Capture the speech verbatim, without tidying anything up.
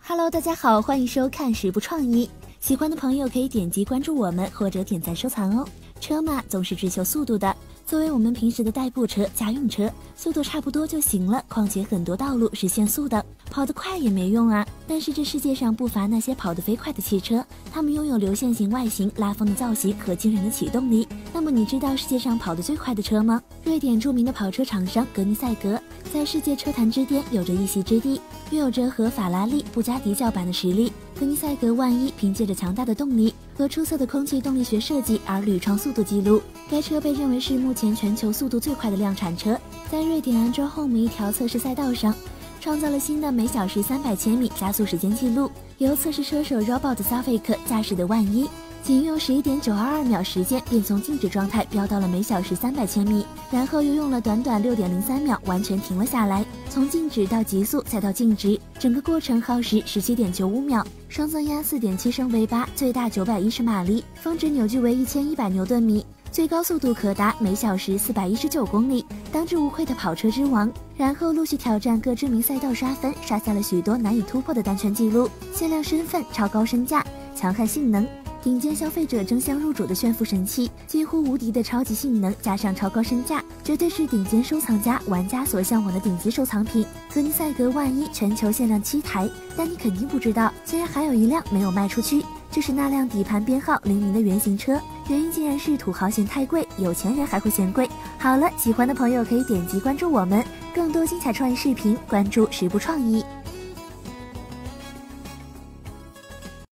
Hello， 大家好，欢迎收看十部创意。喜欢的朋友可以点击关注我们，或者点赞收藏哦。车嘛，总是追求速度的。作为我们平时的代步车、家用车，速度差不多就行了。况且很多道路是限速的，跑得快也没用啊。但是这世界上不乏那些跑得飞快的汽车，它们拥有流线型外形、拉风的造型和惊人的启动力。那么你知道世界上跑得最快的车吗？瑞典著名的跑车厂商格尼赛格在世界车坛之巅有着一席之地，拥有着和法拉利、布加迪叫板的实力。格尼赛格万一凭借着强大的动力和出色的空气动力学设计而屡创速度纪录，该车被认为是目前全球速度最快的量产车。在瑞典安州 Home 一条测试赛道上，创造了新的每小时三百千米加速时间纪录，由测试车手 Robert Suffolk 驾驶的万一，仅用十一点九二二秒时间便从静止状态飙到了每小时三百千米，然后又用了短短六点零三秒完全停了下来，从静止到极速再到静止，整个过程耗时十七点九五秒。双增压 四点七升 V 八， 最大九百一十马力，峰值扭矩为一千一百牛顿米，最高速度可达每小时四百一十九公里，当之无愧的跑车之王。然后陆续挑战各知名赛道刷分，刷下了许多难以突破的单圈纪录。限量身份、超高身价、强悍性能，顶尖消费者争相入主的炫富神器，几乎无敌的超级性能加上超高身价，绝对是顶尖收藏家玩家所向往的顶级收藏品。格尼赛格万一全球限量七台，但你肯定不知道，竟然还有一辆没有卖出去，就是那辆底盘编号零零的原型车，原因竟然是土豪嫌太贵，有钱人还会嫌贵。好了，喜欢的朋友可以点击关注我们，更多精彩创意视频关注十部创意。